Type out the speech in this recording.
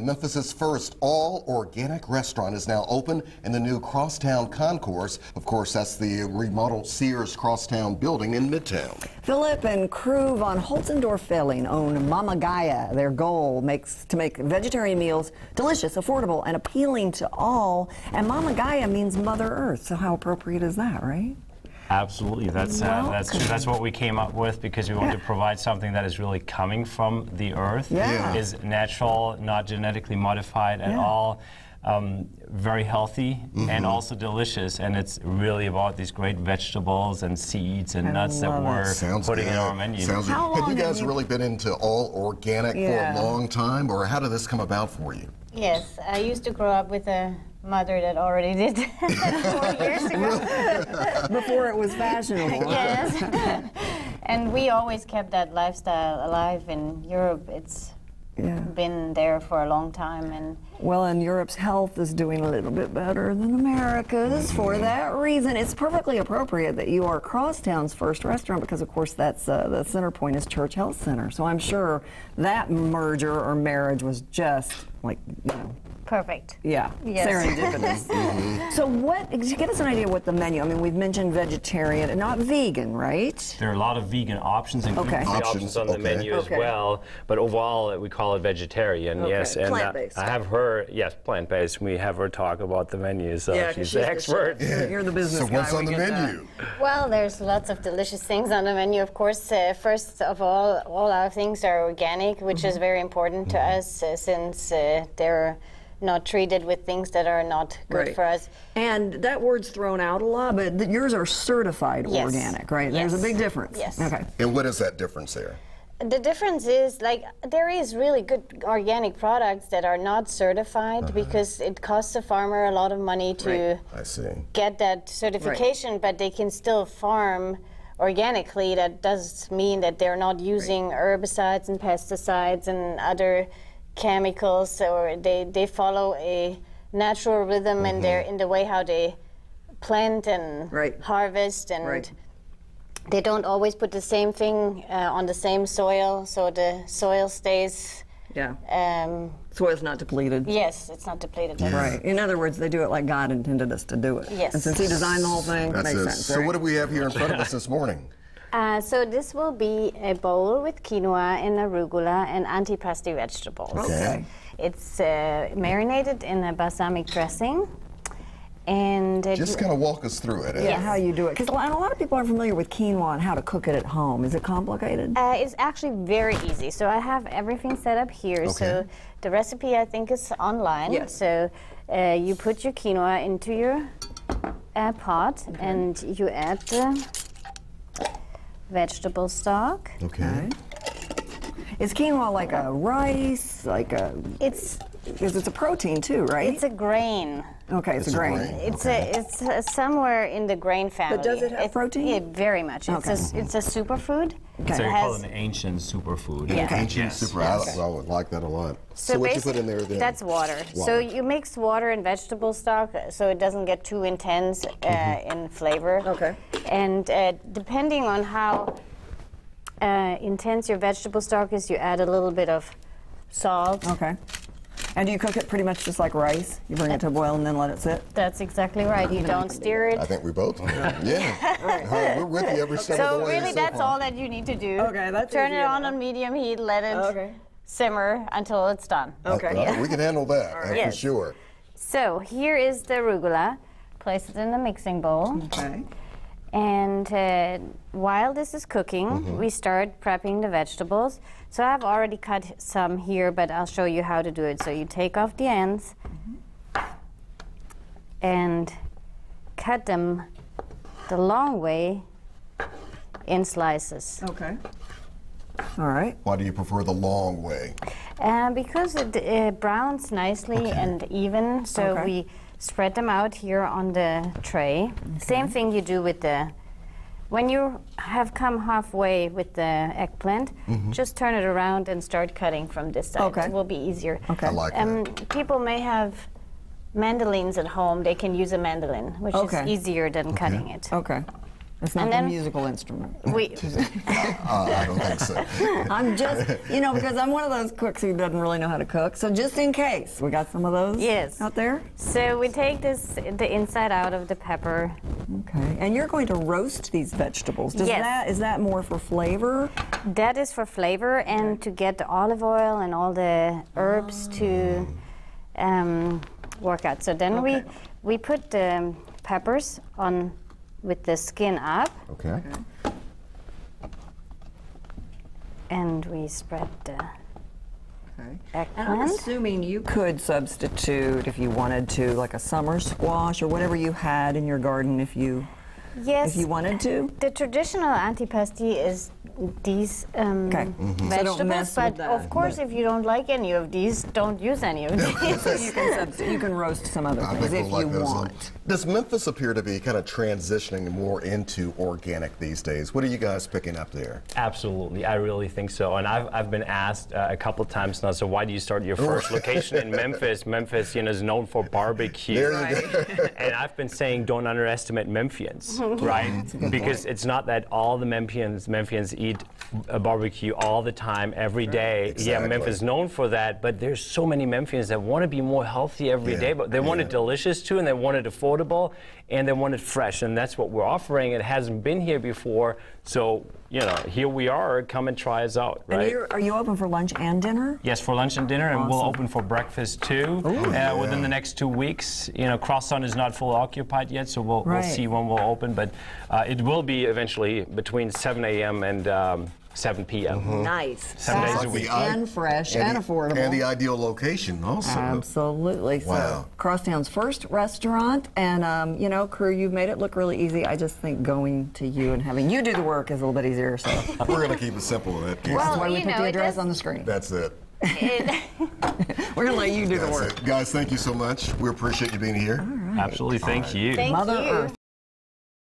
Memphis's first all-organic restaurant is now open in the new Crosstown Concourse. Of course, that's the remodeled Sears Crosstown building in Midtown. Philip and crew von Holzendorf-Felling own Mama Gaia. Their goal makes to make vegetarian meals delicious, affordable, and appealing to all. And Mama Gaia means Mother Earth, so how appropriate is that, right? Absolutely, that's true. That's what we came up with because we want to provide something that is really coming from the earth, is natural, not genetically modified at all, very healthy and also delicious. And it's really about these great vegetables and seeds and nuts that we're putting in our menu. Have you guys really been into all organic for a long time, or how did this come about for you? Yes, I used to grow up with a mother that already did 4 years ago. Before it was fashionable. Yes. And we always kept that lifestyle alive in Europe. It's been there for a long time. And well, and Europe's health is doing a little bit better than America's. For that reason, it's perfectly appropriate that you are Crosstown's first restaurant because, of course, that's the center point is Church Health Center. So I'm sure that merger or marriage was just like, you know, perfect. Yeah, serendipitous. So what, give us an idea what the menu, I mean, we've mentioned vegetarian and not vegan, right? There are a lot of vegan options and gluten-free options on the menu as well, but overall we call it vegetarian, yes. And plant-based. I have her, yes, plant-based. We have her talk about the menu, so she's the expert. You're the business guy. So what's on the menu? Well, there's lots of delicious things on the menu, of course. First of all our things are organic, which is very important to us since they're not treated with things that are not good for us. And that word's thrown out a lot, but yours are certified organic, right? There's a big difference. Yes. Okay. And what is that difference there? The difference is, like, there is really good organic products that are not certified because it costs a farmer a lot of money to get that certification, but they can still farm organically. That does mean that they're not using herbicides and pesticides and other chemicals, or they follow a natural rhythm in the way how they plant and harvest, and they don't always put the same thing on the same soil, so the soil stays soil's not depleted. Yes, it's not depleted. Right. In other words, they do it like God intended us to do it. Yes. And since He designed the whole thing, it makes sense. So what do we have here in front of us this morning? So this will be a bowl with quinoa and arugula and antipasti vegetables. Okay. It's marinated in a balsamic dressing. And just kind of walk us through it. How you do it. Because a lot of people are familiar with quinoa and how to cook it at home. Is it complicated? It's actually very easy. So I have everything set up here. So the recipe, I think, is online. Yes. So you put your quinoa into your pot and you add the vegetable stock. Okay. Is quinoa like a rice, like a... Because it's a protein too, right? It's a grain. Okay, it's a grain. It's somewhere in the grain family. But does it have protein? Yeah, very much. It's a superfood. So you call it an ancient superfood. Yeah. Ancient superfood. I would like that a lot. So what you put in there then? That's water. So you mix water and vegetable stock so it doesn't get too intense in flavor. Okay. And depending on how intense your vegetable stock is, you add a little bit of salt. Okay. And do you cook it pretty much just like rice? You bring it to a boil and then let it sit? That's exactly right. You don't stir it. I think we both do. We're with you every step of the way. So really, that's all that you need to do. Okay, that's Turn easy it on medium heat, let it simmer until it's done. Okay. We can handle that, for sure. So here is the arugula. Place it in the mixing bowl. Okay. And while this is cooking, we start prepping the vegetables. So I've already cut some here, but I'll show you how to do it. So you take off the ends and cut them the long way in slices. Okay. All right. Why do you prefer the long way? Because it browns nicely and even, so we spread them out here on the tray. Same thing you do with the, when you have come halfway with the eggplant, just turn it around and start cutting from this side. It will be easier. I like that. People may have mandolins at home. They can use a mandolin, which is easier than cutting it. Okay. It's not a musical instrument. I don't think so. I'm just, because I'm one of those cooks who doesn't really know how to cook. So just in case, we got some of those out there? So we take the inside out of the pepper. Okay. And you're going to roast these vegetables. Is that more for flavor? That is for flavor and to get the olive oil and all the herbs to work out. So then we put the peppers on with the skin up. Okay. And we spread the eggplant. And I'm assuming you could substitute, if you wanted to, like a summer squash or whatever you had in your garden if you wanted to. The traditional antipasti is these vegetables, So don't mess but with that, of course if you don't like any of these, don't use any of these. So you can roast some other things if you want. Does Memphis appear to be kind of transitioning more into organic these days? What are you guys picking up there? Absolutely, I really think so. And I've been asked a couple of times now, so why do you start your first location in Memphis? Memphis, is known for barbecue. There you go. And I've been saying don't underestimate Memphians, right? Because it's not that all the Memphians eat a barbecue all the time, every day. Exactly. Yeah, Memphis is known for that, but there's so many Memphians that want to be more healthy every day, but they want it delicious too, and they want it affordable, and they want it fresh, and that's what we're offering. It hasn't been here before, so here we are. Come and try us out, right? And are you open for lunch and dinner? Yes, for lunch and dinner, and we'll open for breakfast too within the next 2 weeks. Crosstown is not fully occupied yet, so we'll see when we'll open, but it will be eventually between 7 a.m. and 7 p.m. Nice. 7 days a week. And fresh and affordable. And the ideal location also. Absolutely. Wow. So Crosstown's first restaurant, and crew, you've made it look really easy. I just think going to you and having you do the work is a little bit easier. So we're going to keep it simple in that case. That's why we put the address on the screen. That's it. We're going to let you do the work. Guys, thank you so much. We appreciate you being here. Absolutely. Thank you. Thank Mother you. Earth.